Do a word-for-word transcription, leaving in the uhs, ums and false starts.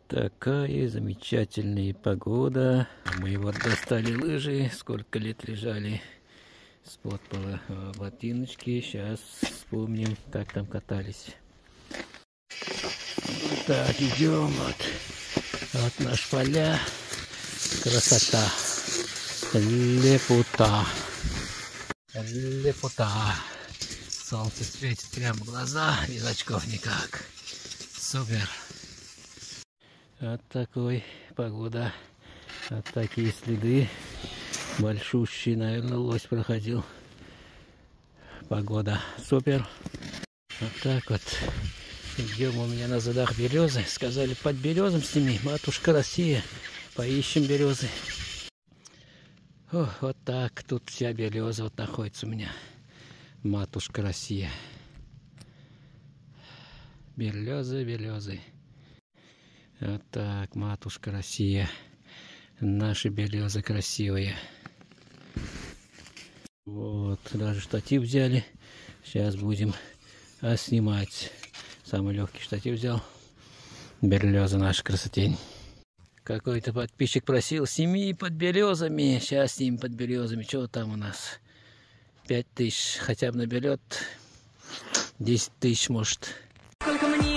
Такая замечательная погода. Мы вот достали лыжи, сколько лет лежали с-под пола, ботиночки. Сейчас вспомним, как там катались. Так, идем. Вот, вот наш поля. Красота. Лепота. Лепота. Солнце светит прямо в глаза, без очков никак. Супер. Вот такой погода. Вот такие следы. Большущий, наверное, лось проходил. Погода супер. Вот так вот. Идем, у меня на задах березы. Сказали, под березом сними, матушка Россия. Поищем березы. О, вот так. Тут вся береза вот находится у меня. Матушка Россия. Березы, березы. Вот так, матушка Россия. Наши березы красивые. Вот, даже штатив взяли. Сейчас будем а, снимать. Самый легкий штатив взял. Береза наша красотень. Какой-то подписчик просил, сними под березами. Сейчас снимем под березами. Что там у нас? Пять тысяч хотя бы наберет. Десять тысяч может. Сколько мне